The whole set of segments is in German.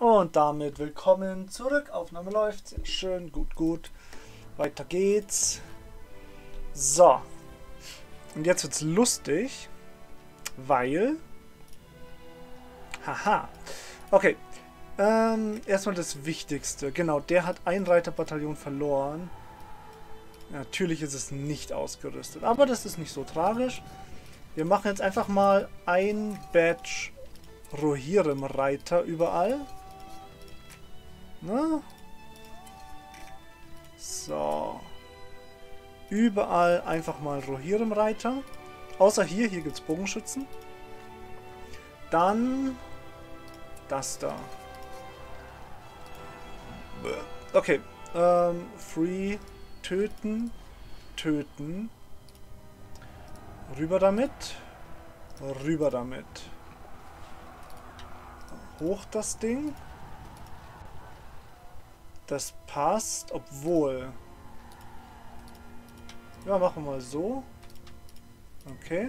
Und damit willkommen zurück. Aufnahme läuft. Sehr schön. Gut, gut. Weiter geht's. So. Und jetzt wird's lustig. Weil... Haha. Okay. Erstmal das Wichtigste. Genau, der hat ein Reiterbataillon verloren. Natürlich ist es nicht ausgerüstet. Aber das ist nicht so tragisch. Wir machen jetzt einfach mal ein Badge Rohirrim-Reiter überall. Na? So. Überall einfach mal Rohirrim-Reiter. Außer hier gibt es Bogenschützen. Dann das da. Okay. Free. Töten. Töten. Rüber damit. Rüber damit. Hoch das Ding. Das passt, obwohl... Ja, machen wir mal so. Okay.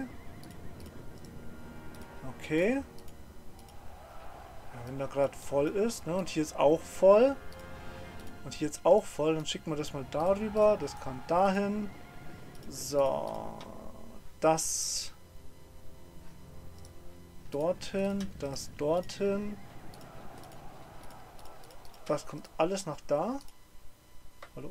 Okay. Ja, wenn da gerade voll ist, ne? Und hier ist auch voll. Und hier ist auch voll. Dann schicken wir das mal darüber. Das kann dahin. So. Das dorthin. Das dorthin. Das kommt alles nach da. Hallo?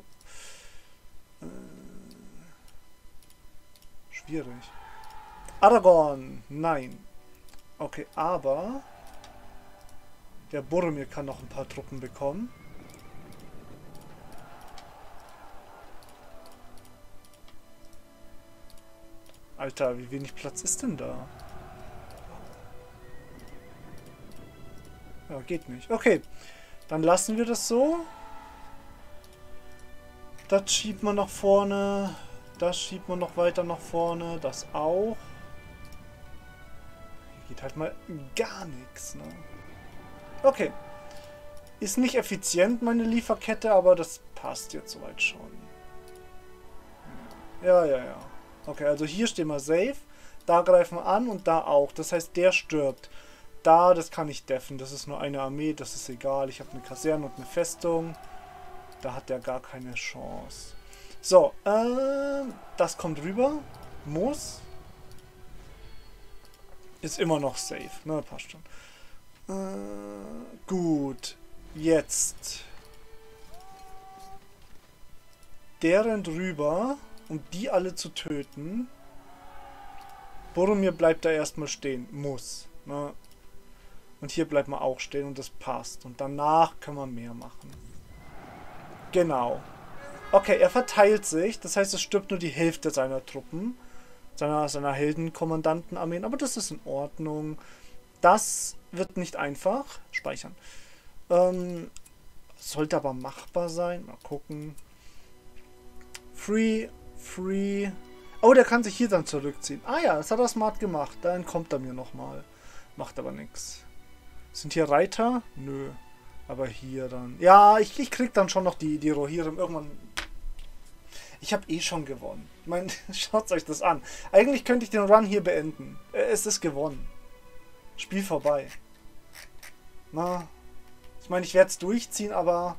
Schwierig. Aragorn! Nein. Okay, aber... Der Boromir kann noch ein paar Truppen bekommen. Alter, wie wenig Platz ist denn da? Ja, geht nicht. Okay. Dann lassen wir das so. Das schiebt man nach vorne. Das schiebt man noch weiter nach vorne. Das auch. Hier geht halt mal gar nichts, ne? Okay. Ist nicht effizient, meine Lieferkette, aber das passt jetzt soweit schon. Ja. Okay, also hier stehen wir safe. Da greifen wir an und da auch. Das heißt, der stirbt. Da, das kann ich deffen. Das ist nur eine Armee, das ist egal. Ich habe eine Kaserne und eine Festung. Da hat der gar keine Chance. So, das kommt rüber. Muss. Ist immer noch safe. Ne, passt schon. Gut. Jetzt. Der rennt rüber, um die alle zu töten. Boromir bleibt da erstmal stehen. Muss. Ne? Und hier bleibt man auch stehen und das passt. Und danach können wir mehr machen. Genau. Okay, er verteilt sich. Das heißt, es stirbt nur die Hälfte seiner Truppen. Seiner Heldenkommandantenarmeen. Aber das ist in Ordnung. Das wird nicht einfach. Speichern. Sollte aber machbar sein. Mal gucken. Free. Oh, der kann sich hier dann zurückziehen. Ah ja, das hat er smart gemacht. Da entkommt er mir nochmal. Macht aber nichts. Sind hier Reiter? Nö. Aber hier dann... Ja, ich krieg dann schon noch die Rohirrim irgendwann... Ich habe eh schon gewonnen. Ich meine, schaut euch das an. Eigentlich könnte ich den Run hier beenden. Es ist gewonnen. Spiel vorbei. Na, ich meine, ich werde es durchziehen, aber...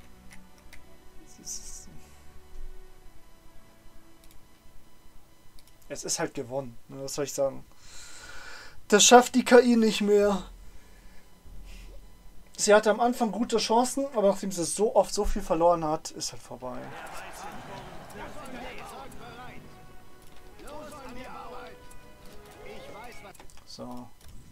Es ist halt gewonnen. Was soll ich sagen? Das schafft die KI nicht mehr. Sie hatte am Anfang gute Chancen, aber nachdem sie so oft so viel verloren hat, ist halt vorbei. So.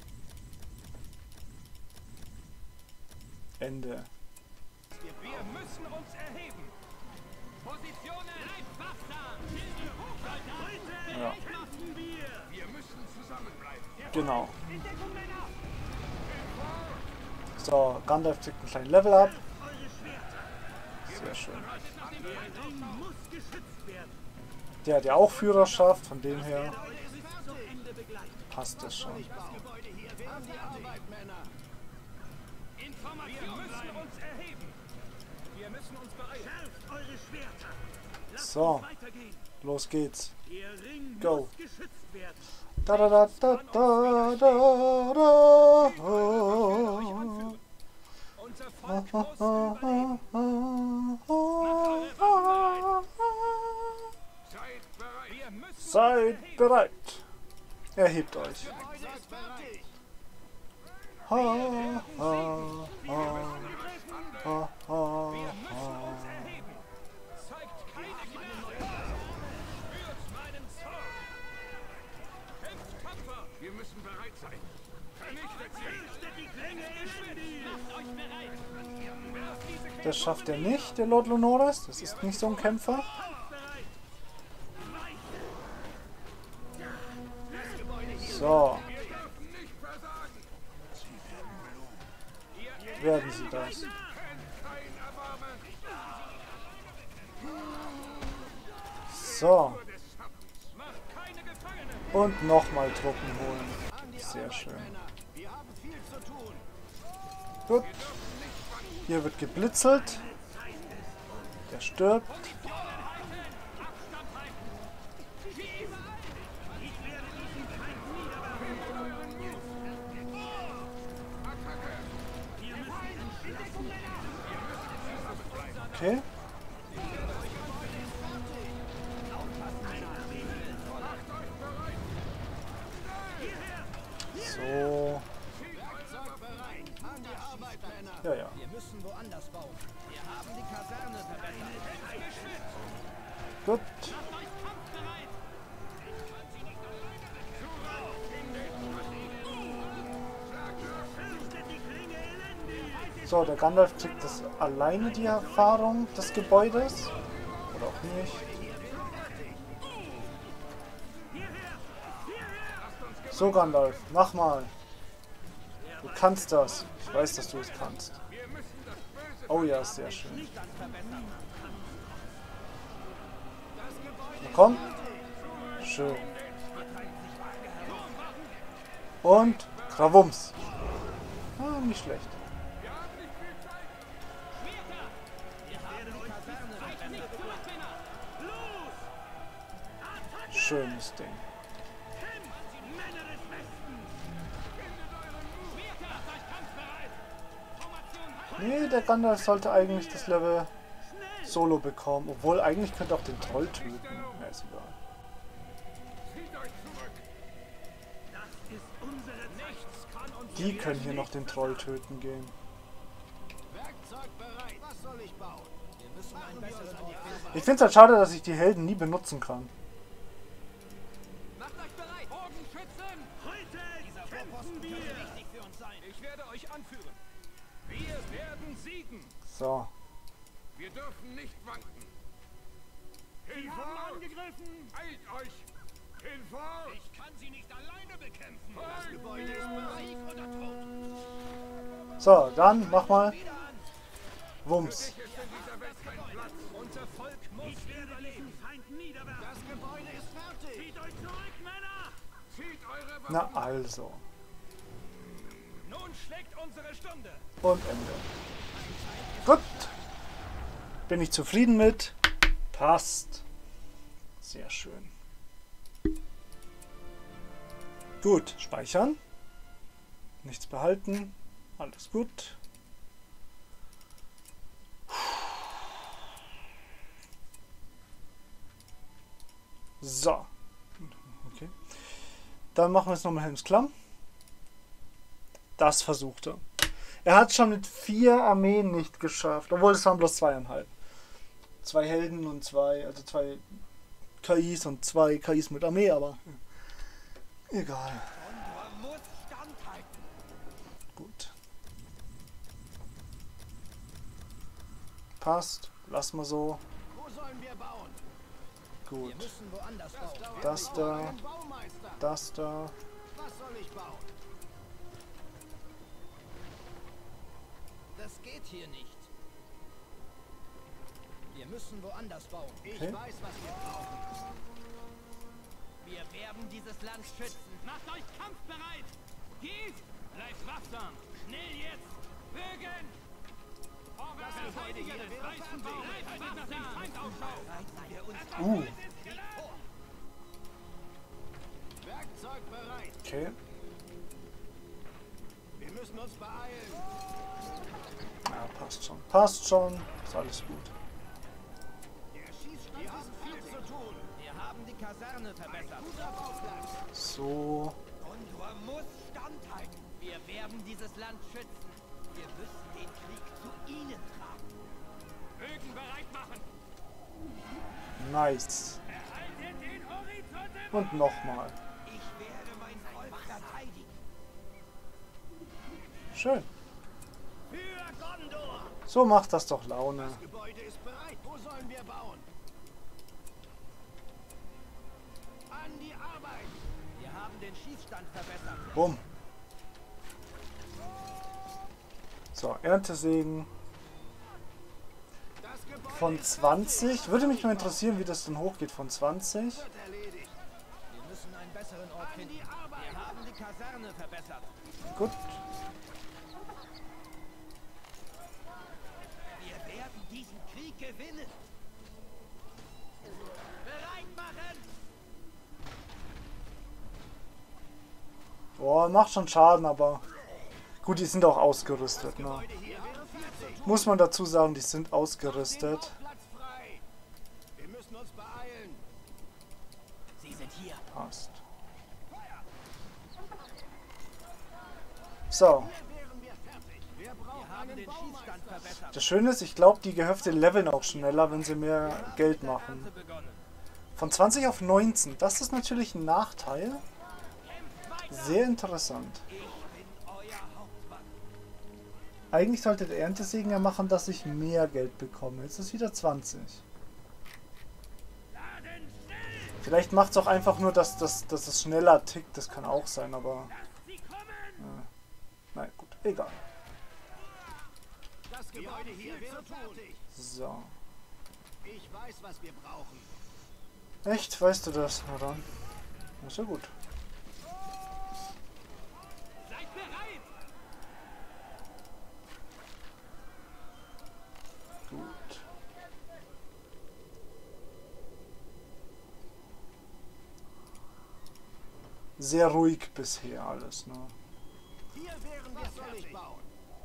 Ende. Wir müssen uns erheben. Positionen wachsam. Ja. Wir müssen zusammenbleiben. Genau. So, Gandalf kriegt einen kleinen Level up. Sehr schön. Der hat ja auch Führerschaft, von dem her passt das schon. So, los geht's. Go. Da da da da da da da. Unser Volk muss überleben. Macht eure Waffen bereit. Seid bereit. Wir müssen uns Seid erheben. bereit. Erhebt euch. Gebäude ist fertig. Ha, ha, ha, ha, ha, Wir müssen ha. uns erheben. Zeigt keine Gnade. Spürt meinen Zorn. Kämpft tapfer. Wir müssen bereit sein. Vernichtet sie. Die Klinge ist macht euch bereit. Werft diese Das schafft er nicht, der Lord Lunoris. Das ist nicht so ein Kämpfer. So. Wir dürfen nicht versagen. Werden sie das. Kennt kein Erbarmen. So. Des Schattens. Macht keine Gefangenen. Und nochmal Truppen holen. Sehr schön. Wir haben viel zu tun. Gut. Hier wird geblitzelt. Der stirbt. Okay. So. Ja, ja. Wir müssen woanders bauen. Wir haben die Kaserne verbessert. Gut. So, der Gandalf kriegt das alleine die Erfahrung des Gebäudes. Oder auch nicht. So, Gandalf, mach mal. Du kannst das. Ich weiß, dass du es kannst. Oh ja, sehr schön. Na komm. Schön. Und Krawums. Ah, nicht schlecht. Schönes Ding. Nee, der Gandalf sollte eigentlich das Level solo bekommen. Obwohl, eigentlich könnte auch den Troll töten. Ja, ist egal. Die können hier noch den Troll töten gehen. Werkzeug bereit. Was soll ich bauen? Wir müssen ein besseres Ort. Ich finde es halt schade, dass ich die Helden nie benutzen kann. Macht euch bereit. Bogenschützen. Heute kämpfen wir. Wichtig für uns sein. Ich werde euch anführen. Wir werden siegen. So. Wir dürfen nicht wanken. Hilfe! Angegriffen! Eilt euch! Hilfe! Ich kann sie nicht alleine bekämpfen. Das Gebäude ist bereit oder tot. So, dann mach mal. Wumms. Ist in dieser Welt kein Platz. Unser Volk muss überleben. Feind niederwerfen. Das Gebäude ist fertig. Zieht euch zurück, Männer! Zieht eure Waffen. Na also. Nun schlägt unsere Stunde. Und Ende. Gut. Bin ich zufrieden mit. Passt. Sehr schön. Gut, speichern. Nichts behalten. Alles gut. So. Okay. Dann machen wir jetzt nochmal Helmsklamm. Das versucht er. Er hat schon mit 4 Armeen nicht geschafft. Obwohl es waren bloß 2,5. 2 Helden und 2, also 2 KIs und 2 KIs mit Armee, aber egal. Muss standhalten. Gut. Passt. Lass mal so. Wo sollen wir bauen? Wir Gut. müssen woanders bauen. Das da. Baumeister. Das da. Was soll ich bauen? Das geht hier nicht. Wir müssen woanders bauen. Ich Okay. weiß, was wir brauchen. Wir werden dieses Land schützen. Macht euch kampfbereit. Geht! Bleibt wachsam. Schnell jetzt. Bögen! Vorwärts, Verteidiger des weißen Baums. Bleibt nach dem Feind Ausschau. Werkzeug bereit. Okay. Wir müssen uns beeilen. Passt schon. Passt schon. Ist alles gut. Der Schießstand hat viel zu tun. Wir haben die Kaserne verbessert. Guter Bauplatz. So. Gondor muss standhalten. Wir werden dieses Land schützen. Wir müssen den Krieg zu ihnen tragen. Bögen bereit machen. Nice. Erhaltet den Horizont im Und nochmal. Ich werde mein Volk verteidigen. Schön. Für Gondor. So macht das doch Laune. Das Gebäude ist bereit. Wo sollen wir bauen? An die Arbeit. Wir haben den Schießstand verbessert. Bumm. So, Erntesägen Das Gebäude von 20. Würde mich mal interessieren, wie das dann hochgeht von 20. wird erledigt. Wir müssen einen besseren Ort An finden. die Arbeit. Wir haben die Kaserne verbessert. Gut. Wir werden diesen Krieg gewinnen. Bereit machen. Boah, macht schon Schaden, aber gut, die sind auch ausgerüstet. Ne? Heute hier wäre viel zu tun. Muss man dazu sagen, die sind ausgerüstet. Bauplatz frei. Wir müssen uns beeilen. Sie sind hier. Passt. So, Wären wir fertig. Wer braucht Wir haben einen den Schießstand Baumeister? verbessert. das Schöne ist, ich glaube, die Gehöfte leveln auch schneller, wenn sie mehr Geld machen. Ernte begonnen. Von 20 auf 19, das ist natürlich ein Nachteil. Sehr interessant. Ich bin euer Hauptmann. Eigentlich sollte der Erntesegen ja machen, dass ich mehr Geld bekomme. Jetzt ist es wieder 20. Laden still. Vielleicht macht es auch einfach nur, dass es schneller tickt. Das kann auch sein, aber... Sie kommen. Nein, gut, egal. Das Gebäude hier wäre fertig. So. Ich weiß, was wir brauchen. Echt? Weißt du das? Na dann. Ist ja gut. Seid bereit. Gut. Sehr ruhig bisher alles, ne? Hier wären wir fertig. Bauen.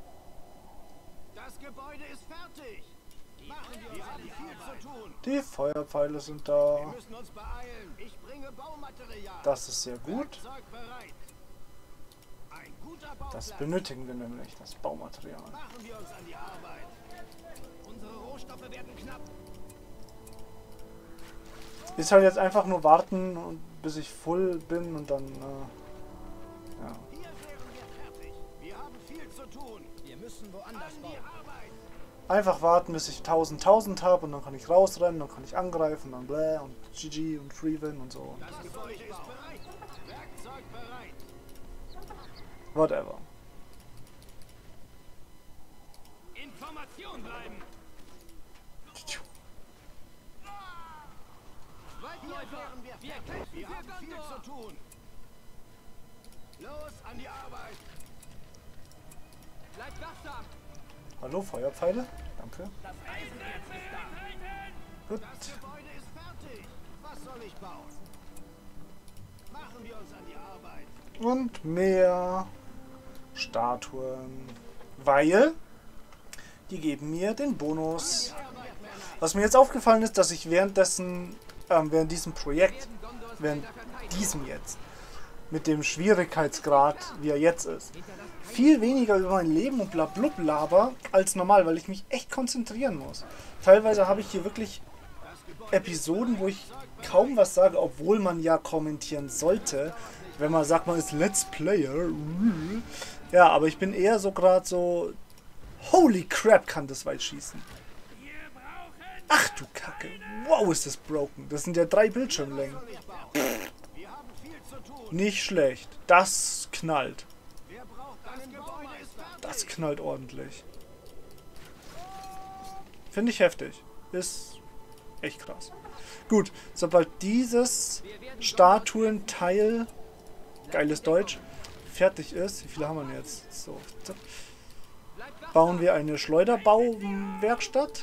Das Gebäude ist fertig. Machen wir haben viel zu tun. Die Feuerpfeile sind Wir da. müssen uns beeilen. Ich bringe Baumaterial. Das ist sehr gut. Werkzeug bereit. Ein guter Das Bauplatz. benötigen wir nämlich, das Baumaterial. Machen wir uns an die Arbeit. Unsere Rohstoffe werden knapp. Ist halt jetzt einfach nur warten, bis ich voll bin und dann, ja. Hier wären wir fertig. Wir haben viel zu tun. Wir müssen woanders An die bauen. Arbeit. Einfach warten, bis ich 1000 habe und dann kann ich rausrennen, dann kann ich angreifen, dann bläh und GG und Freewin und so. Das Gebäude ist bereit. Werkzeug bereit. Whatever. Information bleiben. Hier wären wir fertig. Wir haben viel zu tun. Los, an die Arbeit. Bleibt wachsam. Hallo, Feuerpfeile. Danke. Das Eisenerz ist da. Gut. Das Gebäude ist fertig. Was soll ich bauen? Machen wir uns an die Arbeit. Und mehr Statuen. Weil die geben mir den Bonus. Was mir jetzt aufgefallen ist, dass ich während diesem Projekt, während diesem jetzt, mit dem Schwierigkeitsgrad, wie er jetzt ist, viel weniger über mein Leben und blablub laber als normal, weil ich mich echt konzentrieren muss. Teilweise habe ich hier wirklich Episoden, wo ich kaum was sage, obwohl man ja kommentieren sollte, wenn man sagt, man ist Let's Player. Ja, aber ich bin eher so gerade so, holy crap, kann das weit schießen. Ach du Kacke, wow, ist das broken. Das sind ja 3 Bildschirmlängen. Wir haben viel zu tun. Nicht schlecht, das knallt. Wer braucht einen Baumeister? Das knallt ordentlich. Finde ich heftig. Ist echt krass. Gut, sobald dieses Statuenteil, geiles Deutsch, fertig ist, wie viele haben wir denn jetzt? So, zack. Bauen wir eine Schleuderbauwerkstatt.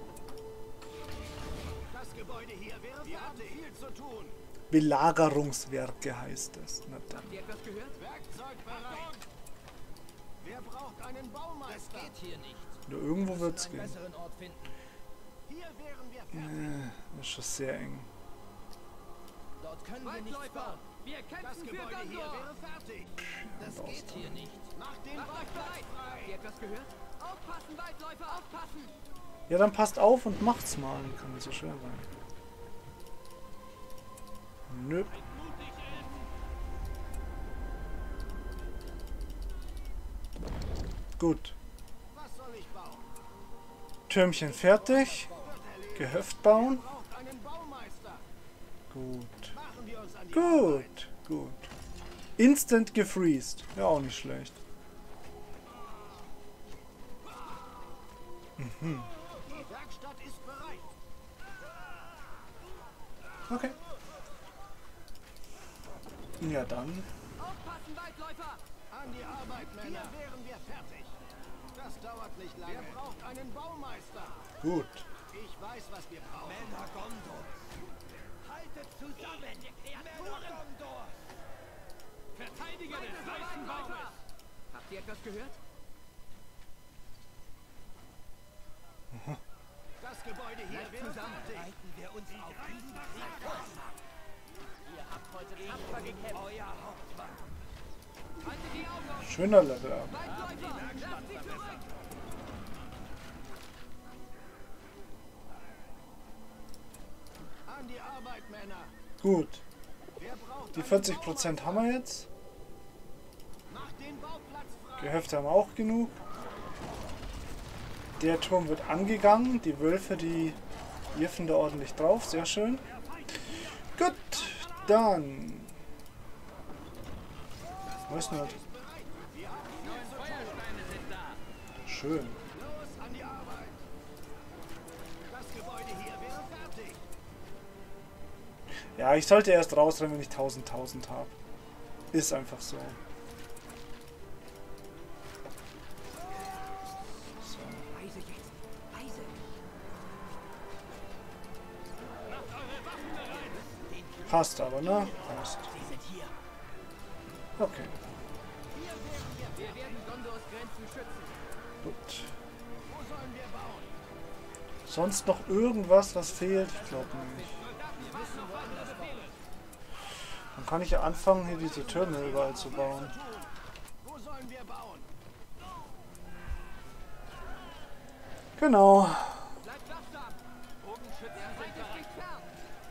Das Gebäude hier wäre fertig. Wir haben viel zu tun. Belagerungswerke heißt es. Na dann. Habt ihr etwas gehört? Werkzeug bereit. Wer braucht einen einen Das Baumeister. geht hier nicht. Nur irgendwo wird es Einen gehen. besseren Ort finden. Hier wären wir fertig. Das ist schon sehr eng. Dort können wir nichts bauen. Wir Das kämpfen für Gebäude hier Gondor! wäre fertig. Das geht hier nicht. Macht den Macht euch Bauplatz bereit! Habt frei. ihr etwas gehört? Aufpassen, Waldläufer, aufpassen! Ja, dann passt auf und macht's mal. Kann nicht so schwer sein. Nö. Gut. Was soll ich bauen? Türmchen fertig. Gehöft bauen. Braucht einen Baumeister. Gut. Machen wir uns an die Arbeit. Gut. Instant gefreezed. Ja, auch nicht schlecht. Die Werkstatt ist bereit. Okay. Ja, dann. Aufpassen, Waldläufer! An die Arbeit, Männer. Hier wären wir fertig. Das dauert nicht lange. Wer braucht einen Baumeister? Gut. Ich weiß, was wir brauchen. Männer Gondor. Haltet zusammen. Männer Gondor. Verteidiger des weißen Baumes! Habt ihr etwas gehört? Das Gebäude hier wäre fertig. Bereiten wir uns auf diesen Krieg vor. Ihr habt heute tapfer gekämpft. Euer Hauptmann. Haltet die Augen offen! Schöner Level up. Waldläufer, lasst sie zurück! An die Arbeit, Männer. Gut. Wer braucht Die einen 40% haben wir jetzt. Macht den Bauplatz frei. Gehöfte haben wir auch genug. Der Turm wird angegangen. Die Wölfe, die wirfen da ordentlich drauf. Sehr schön. Gut, dann. Was ist denn das? Feuersteine sind da! Schön. Los, an die Arbeit. Das Gebäude hier wäre fertig. Ja, ich sollte erst rausrennen, wenn ich 1000 habe. Ist einfach so. Leise jetzt! Leise! Passt aber, ne? Passt. Sie sind hier. Okay, Wir werden Gondors Grenzen schützen! gut. Wo sollen wir bauen? Sonst noch irgendwas, was fehlt? Ich glaube nicht. Dann kann ich ja anfangen, hier diese Türme überall zu bauen. Wo sollen wir bauen? Genau. Bleibt wachsam! Bogenschützen sind bereit! Nicht fern!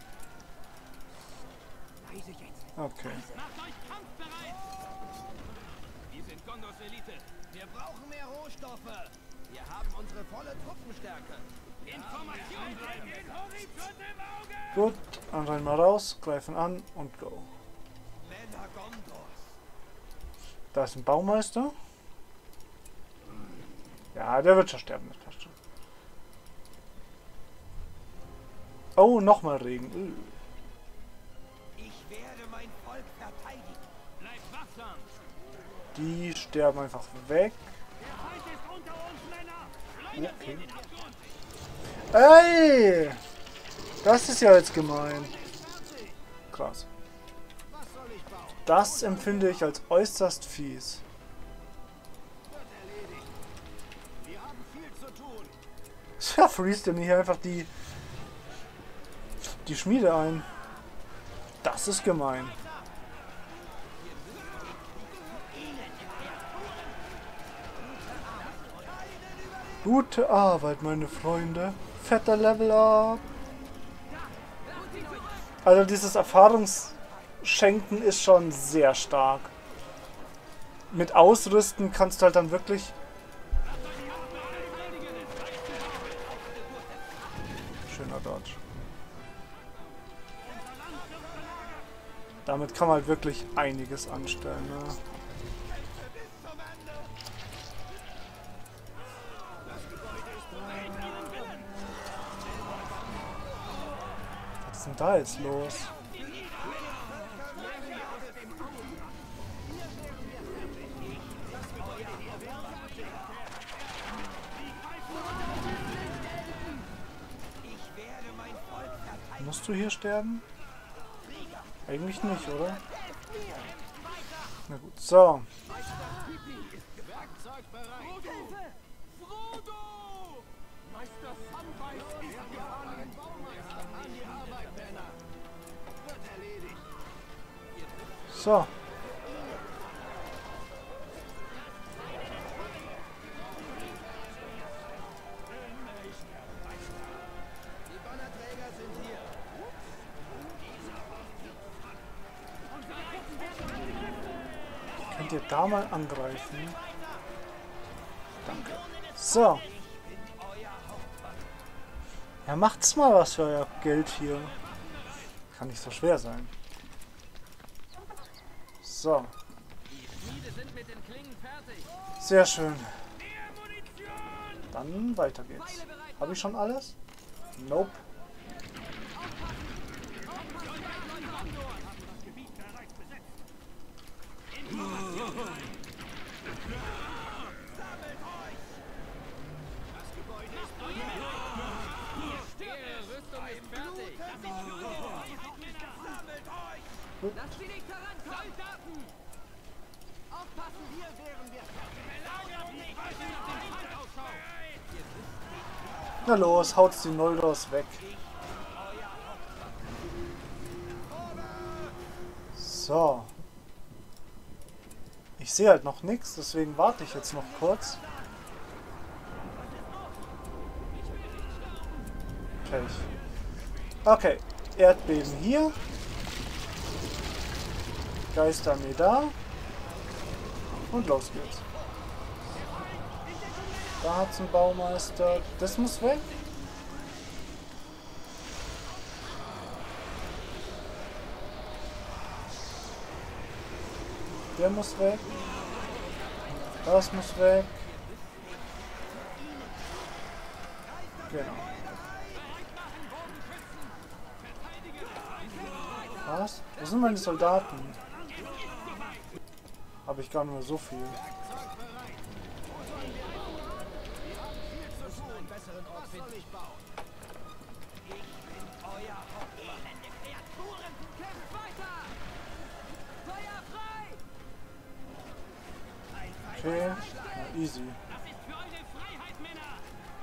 Leise jetzt! Okay. Macht euch kampfbereit. Wir sind Gondors Elite. Wir brauchen mehr Rohstoffe. Wir haben unsere volle Truppenstärke. Information bleiben! Den Horizont im Auge! Gut, anrein mal raus, greifen an und go. Männer Gondors. Da ist ein Baumeister. Ja, der wird schon sterben, das passt schon. Oh, nochmal Regen. Ich werde mein Volk verteidigen. Bleibt wachsam! Die sterben einfach weg. Der Feind ist unter uns, Männer! Okay. Ey! Das ist ja jetzt gemein. Krass. Was soll ich bauen? Das empfinde ich als äußerst fies. Wird erledigt. Wir haben viel zu tun. Ja, freest ihr mir hier einfach die Schmiede ein. Das ist gemein. Gute Arbeit, meine Freunde. Fetter Level up. Also dieses Erfahrungsschenken ist schon sehr stark. Mit Ausrüsten kannst du halt dann wirklich... Schöner Dodge. Damit kann man halt wirklich einiges anstellen. Ne? Was ist denn da jetzt los? Ich werde mein Volk verteidigen. Musst du hier sterben? Eigentlich nicht, oder? Na gut, so. Werkzeug bereit. So. Die Bannerträger sind hier. Könnt ihr da mal angreifen? Danke. So. Ja, macht's mal was für euer Geld hier. Kann nicht so schwer sein. So. Die Schmiede sind mit den Klingen fertig. Sehr schön. Dann weiter geht's. Habe ich schon alles? Nope. Ihre Rüstung ist fertig. Lasst sie nicht herankommen! Soldaten! Aufpassen, hier wären wir Na los, haut's die Noldors weg. So. Ich sehe halt noch nichts, deswegen warte ich jetzt noch kurz. Pech. Okay, Erdbeben hier. Geisterarmee da. Und los geht's. Da hat's einen Baumeister. Das muss weg. Der muss weg. Das muss weg. Genau. Was? Wo sind meine Soldaten? Habe ich gar nicht mehr so viel. Was soll ich bauen? Kämpft weiter! Feuer frei! Okay, ja, easy. Das ist für eure Freiheit, Männer!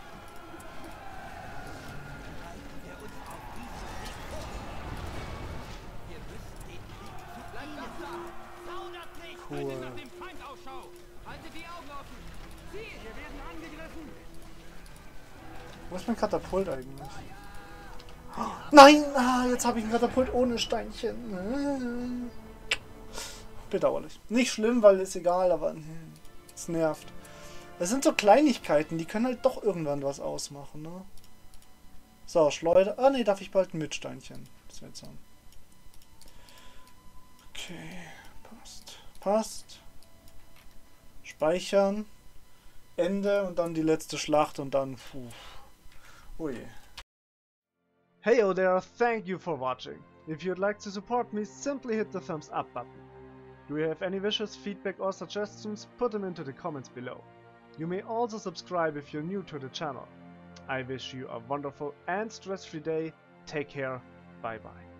Zaudert nicht! Cool. Haltet nach dem Feind Ausschau! Haltet die Augen offen! Ziel! Wir werden angegriffen! Wo ist mein Katapult eigentlich? Nein! Ah, jetzt habe ich ein Katapult ohne Steinchen. Bedauerlich. Nicht schlimm, weil ist egal, aber es nervt. Das sind so Kleinigkeiten, die können halt doch irgendwann was ausmachen, ne? So, Schleuder. Ah, ne, darf ich bald mit Steinchen. Seltsam. Okay, passt. Passt. Speichern. Ende und dann die letzte Schlacht und dann... Puh. Oh je. Hey there, thank you for watching. If you'd like to support me, simply hit the thumbs up button. Do you have any wishes, feedback or suggestions? Put them into the comments below. You may also subscribe if you're new to the channel. I wish you a wonderful and stress-free day. Take care. Bye bye.